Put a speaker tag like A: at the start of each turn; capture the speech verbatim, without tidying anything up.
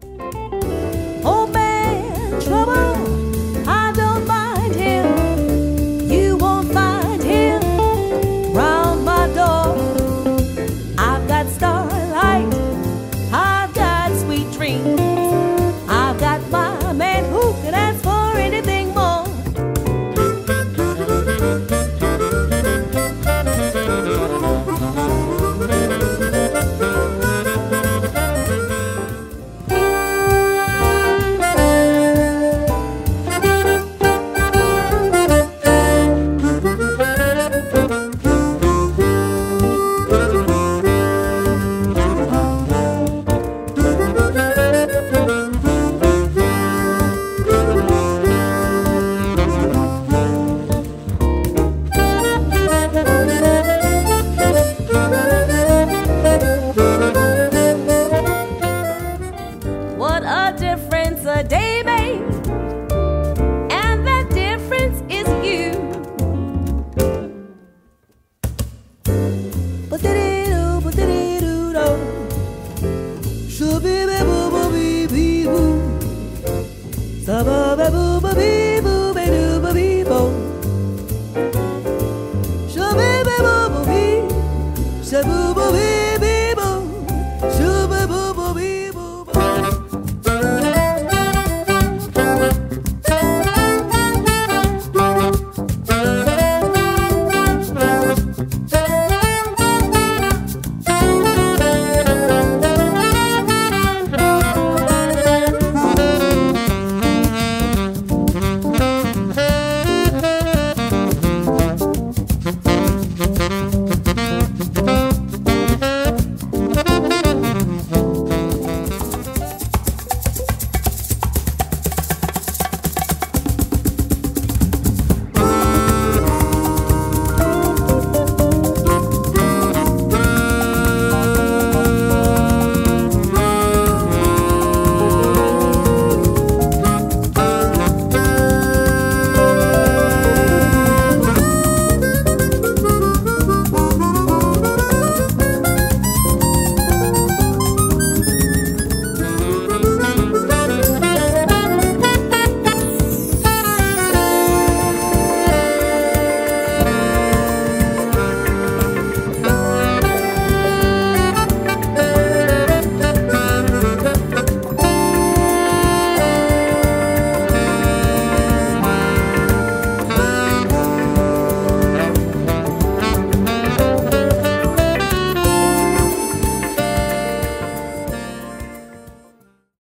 A: Oh man, trouble, I don't mind him. You won't find him round my door. I've got starlight, I've got sweet dreams. I've got my man who can ask for anything more. What a difference a day makes, and that difference is you. Ba-dee-doo, ba-dee-doo-doo. Shoo-bee-bee-boo-boo-bee-bee-boo. Sa-ba-ba-boo-ba-bee-boo-bee-doo-ba-bee-boo. Shoo-bee-bee-boo-boo-bee. Sha-boo-boo-bee.